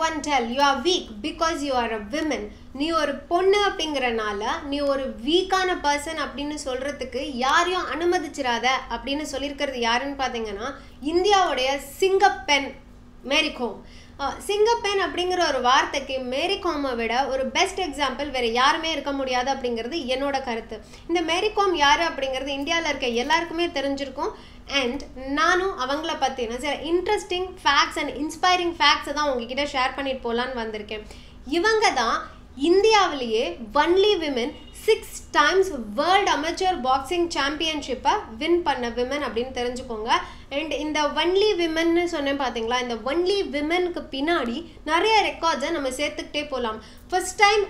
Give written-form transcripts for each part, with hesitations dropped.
can't tell you are weak because you are a woman. நீ ஒரு பொண்ணு அப்படிங்கறனால நீ ஒரு வீக்கான பர்சன் அப்படின்னு சொல்றதுக்கு யாரையும் அனுமதிச்சிராத அப்படின்னு சொல்லியிருக்கிறது யாருன்னு பாத்தீங்கன்னா இந்தியாவுடைய சிங்கப்பெண் மேரி கோம். சிங்கப்பெண் அப்படிங்கிற ஒரு வார்த்தைக்கு மேரி கோமை விட ஒரு பெஸ்ட் எக்ஸாம்பிள் வேற யாருமே இருக்க முடியாது அப்படிங்கிறது என்னோட கருத்து. இந்த மேரி கோம் யாரு அப்படிங்கிறது இந்தியாவில் இருக்க எல்லாருக்குமே தெரிஞ்சிருக்கும். அண்ட் நானும் அவங்கள பற்றின சில இன்ட்ரெஸ்டிங் ஃபேக்ட்ஸ் அண்ட் இன்ஸ்பைரிங் ஃபேக்ட்ஸை தான் உங்ககிட்ட ஷேர் பண்ணிட்டு போகலான்னு வந்திருக்கேன். இவங்க தான் இந்தியாவிலேயே only women 6 times world amateur boxing சாம்பியன்ஷிப்பை வின் பண்ண விமன் அப்படின்னு தெரிஞ்சுக்கோங்க. அண்ட் இந்த ஒன்லி விமன்னு சொன்னேன் பார்த்தீங்களா, இந்த ஒன்லி விமனுக்கு பின்னாடி நிறைய ரெக்கார்ட்ஸை நம்ம சேர்த்துக்கிட்டே போகலாம். ஃபர்ஸ்ட் டைம்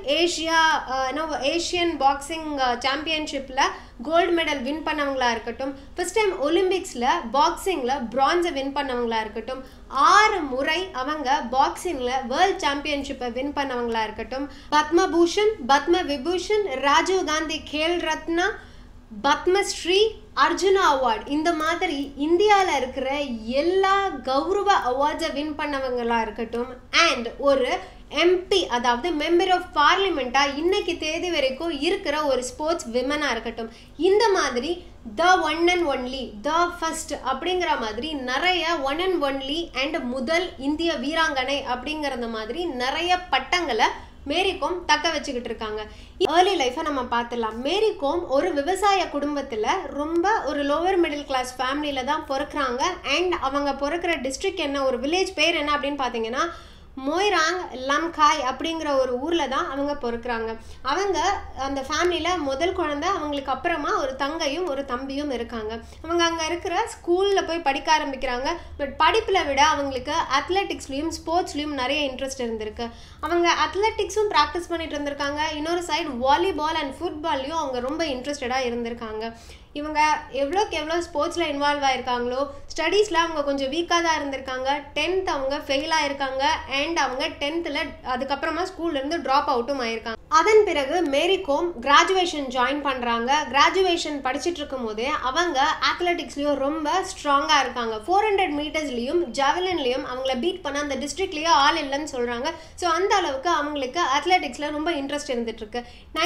ஏஷியன் பாக்ஸிங் சாம்பியன்ஷிப்பில் கோல்டு மெடல் வின் பண்ணவங்களா இருக்கட்டும், ஃபர்ஸ்ட் டைம் ஒலிம்பிக்ஸில் பாக்ஸிங்கில் பிரான்ஸை வின் பண்ணவங்களா இருக்கட்டும், 6 முறை அவங்க பாக்ஸிங்கில் வேர்ல்ட் சாம்பியன்ஷிப்பை வின் பண்ணவங்களா இருக்கட்டும், பத்மபூஷன், பத்ம விபூஷன், ராஜீவ் காந்தி கேல் ரத்னா, பத்மஸ்ரீ, அர்ஜுனா அவார்ட், இந்த மாதிரி இந்தியாவில் இருக்கிற எல்லா கௌரவ அவார்ட்ஸை வின் பண்ணவங்களா இருக்கட்டும், அண்ட் ஒரு எம்பி அதாவது மெம்பர் ஆஃப் பார்லிமெண்ட்டா இன்னைக்கு தேதி வரைக்கும் இருக்கிற ஒரு ஸ்போர்ட்ஸ் விமனாக இருக்கட்டும், இந்த மாதிரி the one and only, the first அப்படிங்கிற மாதிரி நிறைய ஒன் அண்ட் ஒன்லி அண்ட் முதல் இந்திய வீராங்கனை அப்படிங்கிறத மாதிரி நிறைய பட்டங்களை மேரி கோம் தக்க வச்சுக்கிட்டு இருக்காங்க. ஏர்லி லைஃபை நம்ம பார்த்துடலாம். மேரி கோம் ஒரு விவசாய குடும்பத்தில் ரொம்ப ஒரு லோவர் மிடில் கிளாஸ் ஃபேமிலியில் தான் பிறக்கிறாங்க. அண்ட் அவங்க பிறக்கிற டிஸ்ட்ரிக்ட் என்ன, ஒரு வில்லேஜ் பேர் என்ன அப்படின்னு பார்த்தீங்கன்னா மொய்ராங் லம்காய் அப்படிங்கிற ஒரு ஊரில் தான் அவங்க பிறக்கிறாங்க. அவங்க அந்த ஃபேமிலியில் முதல் குழந்தை, அவங்களுக்கு அப்புறமா ஒரு தங்கையும் ஒரு தம்பியும் இருக்காங்க. அவங்க அங்கே இருக்கிற ஸ்கூலில் போய் படிக்க ஆரம்பிக்கிறாங்க. பட் படிப்பில் விட அவங்களுக்கு அத்லெட்டிக்ஸ்லேயும் ஸ்போர்ட்ஸ்லேயும் நிறைய இன்ட்ரெஸ்ட் இருந்திருக்கு. அவங்க அத்லெட்டிக்ஸும் ப்ராக்டிஸ் பண்ணிட்டு இருந்திருக்காங்க. இன்னொரு சைடு வாலிபால் அண்ட் ஃபுட்பால்லையும் அவங்க ரொம்ப இன்ட்ரெஸ்டடாக இருந்திருக்காங்க. இவங்க எவ்வளோக்கு எவ்வளோ ஸ்போர்ட்ஸில் இன்வால்வ் ஆகிருக்காங்களோ, ஸ்டடீஸில் அவங்க கொஞ்சம் வீக்காக தான் இருந்திருக்காங்க. 10th அவங்க ஃபெயில் ஆகிருக்காங்க. அண்ட் அவங்க 10th அதுக்கப்புறமா ஸ்கூல்லேருந்து ட்ராப் அவுட்டும் ஆயிருக்காங்க. அதன் பிறகு மேரி கோம் கிராஜுவேஷன் ஜாயின் பண்ணுறாங்க. கிராஜுவேஷன் படிச்சுட்டு இருக்கும் போதே அவங்க அத்லெட்டிக்ஸ்லேயும் ரொம்ப ஸ்ட்ராங்காக இருக்காங்க. 400 மீட்டர்ஸ்லேயும் ஜாவலின்லேயும் அவங்கள பீட் பண்ண அந்த டிஸ்ட்ரிக்ட்லேயே ஆள் இல்லைன்னு சொல்கிறாங்க. ஸோ அந்த அளவுக்கு அவங்களுக்கு அத்லெட்டிக்ஸில் ரொம்ப இன்ட்ரெஸ்ட் இருந்துகிட்ருக்கு.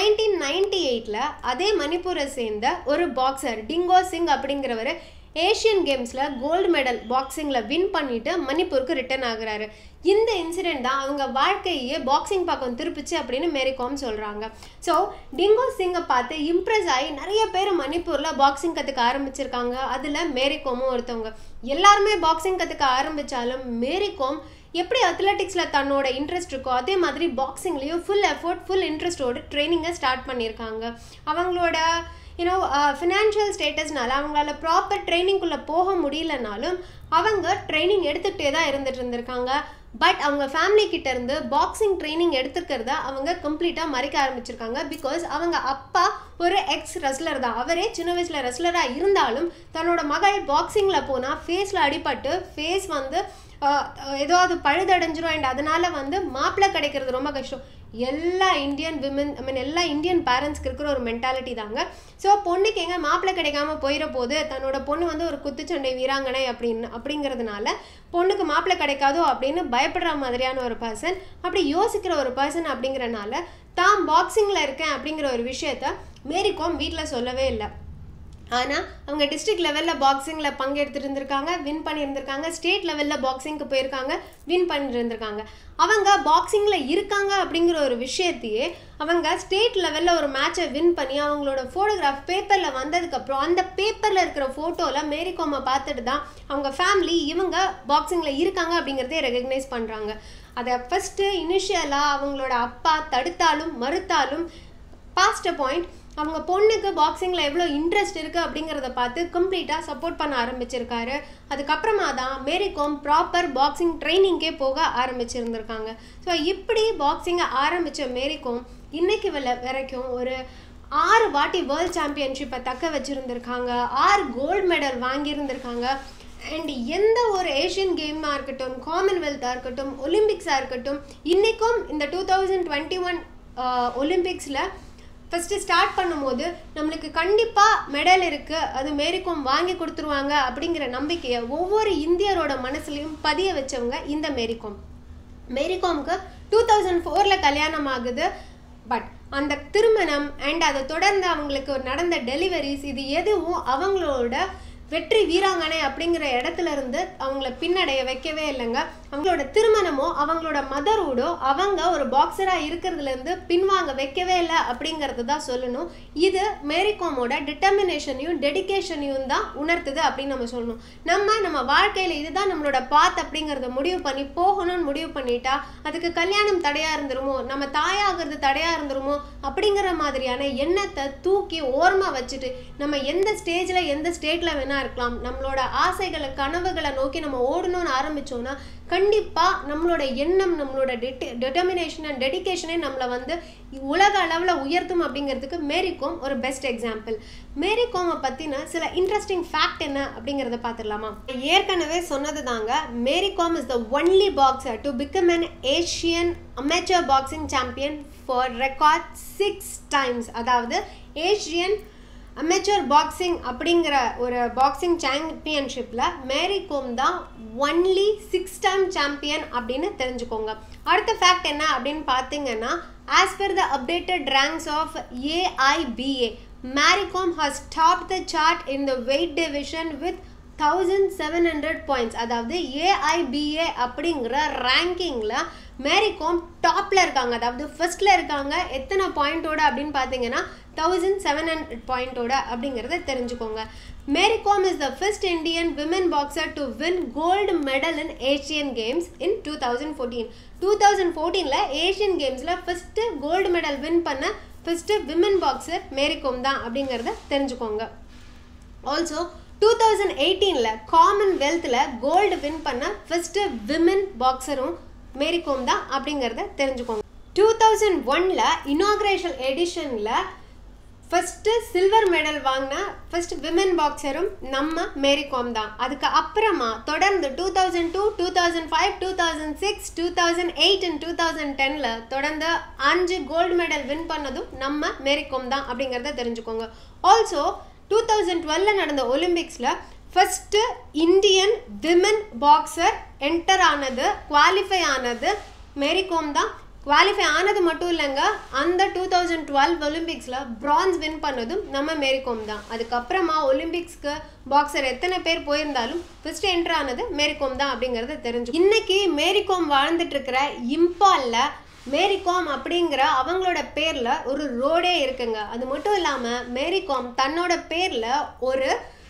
1998 அதே மணிப்பூரை சேர்ந்த ஒரு பாக்ஸர் டிங்கோ சிங் அப்படிங்கிறவர் ஏஷியன் கேம்ஸில் கோல்டு மெடல் பாக்ஸிங்கில் வின் பண்ணிவிட்டு மணிப்பூருக்கு ரிட்டர்ன் ஆகுறாரு. இந்த இன்சிடெண்ட் தான் அவங்க வாழ்க்கையே பாக்ஸிங் பக்கம் திருப்பிச்சு அப்படின்னு மேரி கோம் சொல்கிறாங்க. ஸோ டிங்கோ சிங்கை பார்த்து இம்ப்ரெஸ் ஆகி நிறைய பேர் மணிப்பூரில் பாக்ஸிங் கற்றுக்க ஆரம்பிச்சிருக்காங்க. அதில் மேரி கோமும் ஒருத்தவங்க. எல்லாருமே பாக்ஸிங் கற்றுக்க ஆரம்பித்தாலும் மேரி கோம் எப்படி அத்லெட்டிக்ஸில் தன்னோட இன்ட்ரெஸ்ட் இருக்கோ அதே மாதிரி பாக்ஸிங்லேயும் ஃபுல் எஃபோர்ட் ஃபுல் இன்ட்ரெஸ்டோடு ட்ரைனிங்கை ஸ்டார்ட் பண்ணியிருக்காங்க. அவங்களோட ஃபினான்ஷியல் ஸ்டேட்டஸ்னால அவங்களால ப்ராப்பர் ட்ரைனிங்குள்ளே போக முடியலனாலும் அவங்க ட்ரைனிங் எடுத்துகிட்டே தான் இருந்திருக்காங்க. பட் அவங்க ஃபேமிலி கிட்ட இருந்து பாக்ஸிங் ட்ரைனிங் எடுத்துக்கிறத அவங்க கம்ப்ளீட்டாக மறைக்க ஆரம்பிச்சிருக்காங்க. பிகாஸ் அவங்க அப்பா ஒரு எக்ஸ் ரெஸ்லர் தான். அவரே சின்ன வயசில் ரெஸ்லராக இருந்தாலும் தன்னோட மகள் பாக்ஸிங்கில் போனால் ஃபேஸில் அடிபட்டு ஃபேஸ் ஏதாவது பழுதடைஞ்சிரும். அண்ட் அதனால மாப்பிள்ளை கிடைக்கிறது ரொம்ப கஷ்டம். எல்லா இந்தியன் விமன் எல்லா இந்தியன் பேரண்ட்ஸ்க்கு இருக்கிற ஒரு மென்டாலிட்டி தாங்க. ஸோ பொண்ணுக்கு எங்கே மாப்பிள்ளை கிடைக்காம போயிட போது, தன்னோட பொண்ணு ஒரு குத்துச்சண்டை வீராங்கனை அப்படிங்கிறதுனால பொண்ணுக்கு மாப்பிள்ளை கிடைக்காதோ அப்படின்னு பயப்படுற மாதிரியான ஒரு பர்சன், அப்படி யோசிக்கிற ஒரு பர்சன் அப்படிங்கிறனால தான் பாக்ஸிங்கில் இருக்கேன் அப்படிங்கிற ஒரு விஷயத்த மேரி கோம் வீட்டில் சொல்லவே இல்லை. ஆனால் அவங்க டிஸ்ட்ரிக்ட் லெவலில் பாக்ஸிங்கில் பங்கெடுத்துட்டு இருந்திருக்காங்க, வின் பண்ணியிருந்திருக்காங்க. ஸ்டேட் லெவலில் பாக்ஸிங்க்கு போயிருக்காங்க, வின் பண்ணிட்டு இருந்திருக்காங்க. அவங்க பாக்ஸிங்கில் இருக்காங்க அப்படிங்கிற ஒரு விஷயத்தையே அவங்க ஸ்டேட் லெவலில் ஒரு மேட்சை வின் பண்ணி அவங்களோட ஃபோட்டோகிராஃப் பேப்பரில் வந்ததுக்கப்புறம் அந்த பேப்பரில் இருக்கிற ஃபோட்டோவில் மேரி கோமை பார்த்துட்டு தான் அவங்க ஃபேமிலி இவங்க பாக்ஸிங்கில் இருக்காங்க அப்படிங்கிறதே ரெகக்னைஸ் பண்ணுறாங்க. அதை ஃபஸ்ட்டு இனிஷியலாக அவங்களோட அப்பா தடுத்தாலும் மறுத்தாலும் பாஸ்ட் அ பாயிண்ட் அவங்க பொண்ணுக்கு பாக்ஸிங்கில் எவ்வளோ இன்ட்ரெஸ்ட் இருக்குது அப்படிங்கிறத பார்த்து கம்ப்ளீட்டாக சப்போர்ட் பண்ண ஆரம்பிச்சிருக்காரு. அதுக்கப்புறமா தான் மேரி கோம் ப்ராப்பர் பாக்ஸிங் ட்ரைனிங்கே போக ஆரம்பிச்சிருந்திருக்காங்க. ஸோ இப்படி பாக்ஸிங்கை ஆரம்பித்த மேரி கோம் இன்னைக்கு வரைக்கும் ஒரு 6 வாட்டி வேர்ல்ட் சாம்பியன்ஷிப்பை தக்க வச்சுருந்துருக்காங்க, 6 கோல்டு மெடல் வாங்கியிருந்திருக்காங்க. அண்ட் எந்த ஒரு ஏஷியன் கேமாக இருக்கட்டும், காமன்வெல்த்தாக இருக்கட்டும், ஒலிம்பிக்ஸாக இருக்கட்டும், இன்றைக்கும் இந்த 2021 ஒலிம்பிக்ஸில் ஃபஸ்ட்டு ஸ்டார்ட் பண்ணும்போது நம்மளுக்கு கண்டிப்பாக மெடல் இருக்குது, அது மேரி கோம் வாங்கி கொடுத்துருவாங்க அப்படிங்கிற நம்பிக்கையை ஒவ்வொரு இந்தியரோட மனசுலையும் பதிய வச்சவங்க இந்த மேரி கோம். மேரிகாம்க்கு 2004 கல்யாணம் ஆகுது. பட் அந்த திருமணம் அண்ட் அதை தொடர்ந்து அவங்களுக்கு நடந்த டெலிவரிஸ் இது எதுவும் அவங்களோட வெற்றி வீராங்கனை அப்படிங்கிற இடத்துல இருந்து அவங்கள பின்னடைய வைக்கவே இல்லைங்க. அவங்களோட திருமணமோ அவங்களோட மதரோடோ அவங்க ஒரு பாக்ஸராக இருக்கிறதுலேருந்து பின்வாங்க வைக்கவே இல்லை அப்படிங்கிறது தான் சொல்லணும். இது மேரிகாமோட டிட்டர்மினேஷனையும் டெடிக்கேஷனையும் தான் உணர்த்துது அப்படின்னு நம்ம சொல்லணும். நம்ம வாழ்க்கையில் இதுதான் நம்மளோட பாத் அப்படிங்கிறத முடிவு பண்ணி போகணும்னு முடிவு பண்ணிட்டா அதுக்கு கல்யாணம் தடையாக இருந்துருமோ, நம்ம தாயாகிறது தடையாக இருந்துருமோ அப்படிங்கிற மாதிரியான எண்ணத்தை தூக்கி ஓரமாக வச்சுட்டு நம்ம எந்த ஸ்டேஜில் எந்த ஸ்டேட்டில் வேணா இருக்கலாம், நம்மளோட ஆசைகளை கனவுகளை நோக்கி நம்ம ஓடணும்னு ஆரம்பிச்சோம்னா கண்டிப்பாக நம்மளோட எண்ணம் நம்மளோட டிட்டர்மினேஷன் அண்ட் டெடிக்கேஷனே நம்மளை வந்து உலக அளவில் உயர்த்தும் அப்படிங்கிறதுக்கு மேரிகாம் ஒரு பெஸ்ட் எக்ஸாம்பிள். மேரிகாமை பற்றின சில இன்ட்ரெஸ்டிங் ஃபேக்ட் என்ன அப்படிங்கிறத பார்த்துடலாமா? ஏற்கனவே சொன்னது தாங்க, Mary Kom is the only boxer to become an Asian amateur boxing champion for record 6 times. அதாவது ஏஷியன் அமெச்சூர் பாக்ஸிங் அப்படிங்கிற ஒரு பாக்ஸிங் சாம்பியன்ஷிப்பில் மேரிகாம் தான் ஒன்லி 6 டைம் சாம்பியன் அப்படின்னு தெரிஞ்சுக்கோங்க. அடுத்த ஃபேக்ட் என்ன அப்படின்னு பார்த்தீங்கன்னா, as per the updated ranks of AIBA, Mary Kom has top the chart in the weight division with 1700 points. அதாவது AIBA அப்படிங்கிற ரேங்கிங்கில் மேரிகாம் டாப்பில் இருக்காங்க, அதாவது ஃபர்ஸ்டில் இருக்காங்க. எத்தனை பாயிண்டோட அப்படின்னு பார்த்தீங்கன்னா 1700 பாயிண்டோட அப்படிங்கிறத தெரிஞ்சுக்கோங்க. Mary Kom is the first Indian women boxer to win gold medal in Asian games in 2014. 2014 Asian கேம்ஸில் ஃபர்ஸ்ட்டு கோல்டு மெடல் வின் பண்ண ஃபர்ஸ்ட்டு விமன் பாக்ஸர் மேரிகாம் தான் அப்படிங்கிறத தெரிஞ்சுக்கோங்க. ஆல்சோ 2018 காமன்வெல்த்தில் கோல்டு வின் பண்ண ஃபர்ஸ்ட்டு விமன் பாக்ஸரும் மேரிகாம் தான் அப்படிங்கிறத தெரிஞ்சுக்கோங்க. 2001 இனாக்ரேஷன் எடிஷனில் ஃபர்ஸ்ட்டு சில்வர் மெடல் வாங்கின ஃபர்ஸ்ட் விமன் பாக்ஸரும் நம்ம மேரிகாம் தான். அதுக்கு அப்புறமா தொடர்ந்து 2002, 2005, 2006, 2008 and 2010 தொடர்ந்து 5 கோல்டு மெடல் வின் பண்ணதும் நம்ம மேரிகாம் தான் அப்படிங்கிறத தெரிஞ்சுக்கோங்க. ஆல்சோ 2012 நடந்த ஒலிம்பிக்ஸில் first Indian women boxer enter ஆனது, குவாலிஃபை ஆனது மேரிகாம் தான். குவாலிஃபை ஆனது மட்டும் இல்லைங்க, அந்த 2012 ஒலிம்பிக்ஸில் பிரான்ஸ் வின் பண்ணதும் நம்ம மேரிகாம் தான். அதுக்கப்புறமா ஒலிம்பிக்ஸ்க்கு பாக்ஸர் எத்தனை பேர் போயிருந்தாலும் ஃபர்ஸ்ட் என்டர் ஆனது மேரிகாம் தான் அப்படிங்கிறத தெரிஞ்சு. இன்னைக்கு மேரிகாம் வாழ்ந்துட்டு இருக்கிற இம்பாலில் மேரிகாம் அப்படிங்கிற அவங்களோட பேரில் ஒரு ரோடே இருக்குங்க. அது மட்டும் இல்லாமல் மேரிகாம் தன்னோட பேரில் ஒரு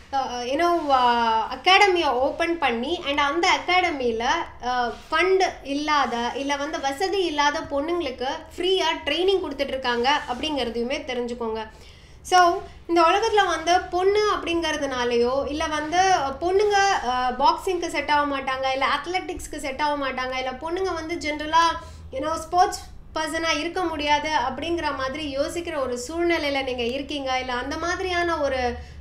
அகாடமியை ஓப்பன் பண்ணி அண்ட் அந்த அகாடமியில் ஃபண்டு இல்லாத இல்லை வந்து வசதி இல்லாத பொண்ணுங்களுக்கு ஃப்ரீயாக ட்ரைனிங் கொடுத்துட்ருக்காங்க அப்படிங்கிறதையுமே தெரிஞ்சுக்கோங்க. ஸோ இந்த உலகத்தில் வந்து பொண்ணு அப்படிங்கிறதுனாலையோ இல்லை வந்து பொண்ணுங்க பாக்ஸிங்க்கு செட் ஆக மாட்டாங்க, இல்லை அத்லெட்டிக்ஸ்க்கு செட் ஆக மாட்டாங்க, இல்லை பொண்ணுங்க வந்து ஜென்ரலாக ஸ்போர்ட்ஸ் பர்சனாக இருக்க முடியாது அப்படிங்கிற மாதிரி யோசிக்கிற ஒரு சூழ்நிலையில் நீங்கள் இருக்கீங்க, இல்லை அந்த மாதிரியான ஒரு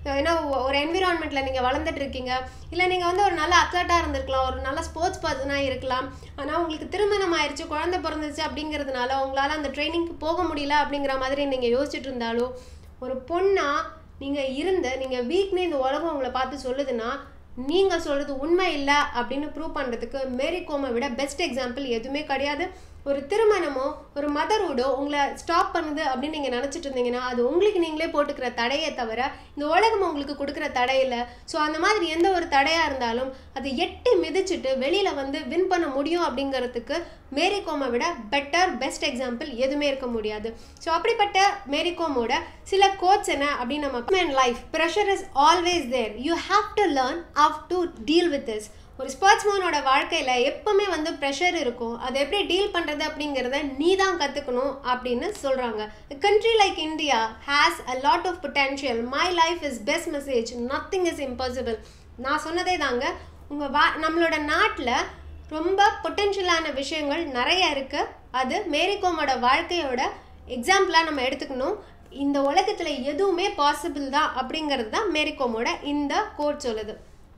ஒரு என்விரான்மெண்ட்டில் நீங்கள் வளர்ந்துட்டு இருக்கீங்க, இல்லை நீங்கள் வந்து ஒரு நல்ல அத்லட்டாக இருந்திருக்கலாம், ஒரு நல்ல ஸ்போர்ட்ஸ் பர்சனாக இருக்கலாம், ஆனால் உங்களுக்கு திருமணம் ஆயிடுச்சு, குழந்தை பிறந்துச்சு அப்படிங்கிறதுனால உங்களால் அந்த ட்ரைனிங்க்கு போக முடியல அப்படிங்கிற மாதிரி நீங்கள் யோசிச்சுட்டு இருந்தாலும் ஒரு பொண்ணாக நீங்கள் இருந்து நீங்கள் வீக்னு இந்த உலகம் உங்களை பார்த்து சொல்லுதுன்னா நீங்கள் சொல்கிறது உண்மை இல்லை அப்படின்னு ப்ரூவ் பண்ணுறதுக்கு மேரிகாமை விட பெஸ்ட் எக்ஸாம்பிள் எதுவுமே கிடையாது. ஒரு திருமணமோ ஒரு மதரோடோ உங்களை ஸ்டாப் பண்ணுது அப்படின்னு நீங்கள் நினச்சிட்டு இருந்தீங்கன்னா அது உங்களுக்கு நீங்களே போட்டுக்கிற தடையை தவிர இந்த உலகம் உங்களுக்கு கொடுக்குற தடையில்லை. ஸோ அந்த மாதிரி எந்த ஒரு தடையாக இருந்தாலும் அதை எட்டி மிதிச்சுட்டு வெளியில் வந்து வின் பண்ண முடியும் அப்படிங்கிறதுக்கு மேரிகாமை விட பெஸ்ட் எக்ஸாம்பிள் எதுவுமே இருக்க முடியாது. ஸோ அப்படிப்பட்ட மேரிகாமோட சில கோட்ஸ் என்ன அப்படின்னு நம்ம life pressure is always there, you have to learn how to deal with this. ஒரு ஸ்போர்ட்ஸ்மேனோட வாழ்க்கையில் எப்பவுமே வந்து ப்ரெஷர் இருக்கும், அதை எப்படி டீல் பண்ணுறது அப்படிங்கிறத நீ தான் கற்றுக்கணும் அப்படின்னு சொல்கிறாங்க. Country like India has a lot of potential, my life is best message, nothing is impossible. நான் சொன்னதே தாங்க, நம்மளோட நாட்டில் ரொம்ப பொட்டென்ஷியலான விஷயங்கள் நிறைய இருக்குது. அது மேரிகாமோட வாழ்க்கையோட எக்ஸாம்பிளாக நம்ம எடுத்துக்கணும். இந்த உலகத்தில் எதுவுமே பாசிபிள் தான் அப்படிங்கிறது தான் மேரிகாமோட இந்த கோட் சொல்லுது.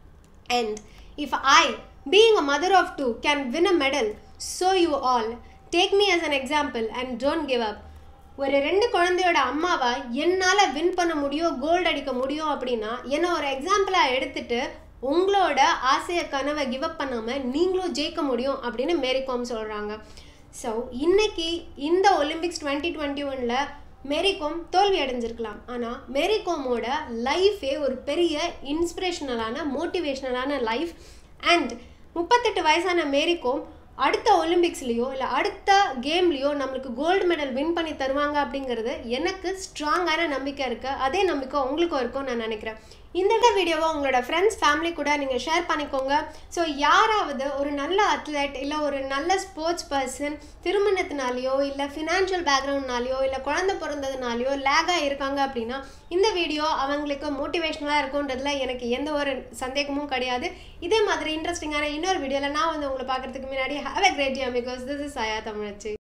And if I, being a mother of two, can win a medal, so you all take me as an example and don't give up. ஒரு 2 குழந்தையோட அம்மாவை என்னால் வின் பண்ண முடியும், கோல்டு அடிக்க முடியும் அப்படின்னா என்ன ஒரு எக்ஸாம்பிளாக எடுத்துட்டு உங்களோட ஆசையை கனவை கிவ் அப் பண்ணாமல் நீங்களும் ஜெயிக்க முடியும் அப்படின்னு மேரி கோம் சொல்கிறாங்க. ஸோ இன்னைக்கு இந்த ஒலிம்பிக்ஸ் 2021 மேரி கோம் தோல்வி அடைஞ்சிருக்கலாம். ஆனால் மேரி கோமோட லைஃபே ஒரு பெரிய இன்ஸ்பிரேஷனலான மோட்டிவேஷ்னலான லைஃப். அண்ட் 38 வயசான மேரி கோம் அடுத்த ஒலிம்பிக்ஸ்லேயோ இல்லை அடுத்த கேம்லேயோ நம்மளுக்கு கோல்டு மெடல் வின் பண்ணி தருவாங்க அப்படிங்கிறது எனக்கு ஸ்ட்ராங்கான நம்பிக்கை இருக்குது. அதே நம்பிக்கை உங்களுக்கும் இருக்கும்னு நான் நினைக்கிறேன். இந்த வீடியோவை உங்களோட ஃப்ரெண்ட்ஸ் ஃபேமிலி கூட நீங்கள் ஷேர் பண்ணிக்கோங்க. ஸோ யாராவது ஒரு நல்ல அத்லெட் இல்லை ஒரு நல்ல ஸ்போர்ட்ஸ் பர்சன் திருமணத்தினாலேயோ இல்லை ஃபினான்ஷியல் பேக்ரவுண்ட்னாலேயோ இல்லை குழந்தை பிறந்ததுனாலையோ லேகாக இருக்காங்க அப்படின்னா இந்த வீடியோ அவங்களுக்கு மோட்டிவேஷ்னலாக இருக்குன்றதுல எனக்கு எந்த ஒரு சந்தேகமும் கிடையாது. இதே மாதிரி இன்ட்ரெஸ்டிங்கான இன்னொரு வீடியோவில் நான் உங்களை பார்க்குறதுக்கு முன்னாடி have a great day amigos. This is Saya Thamizhachi.